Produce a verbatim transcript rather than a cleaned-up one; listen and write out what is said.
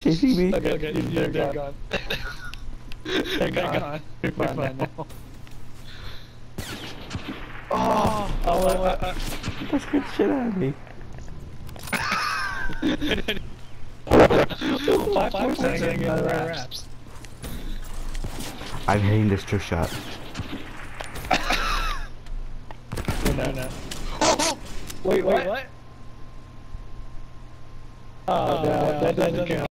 They see me. Okay, okay, they're, they're gone. They're gone. We're fine now. Oh, oh, uh, uh, That scared the shit out of me. five points hanging in the wraps. I'm hitting this trick shot. No, no. Wait, wait, what? Oh, no, that doesn't count.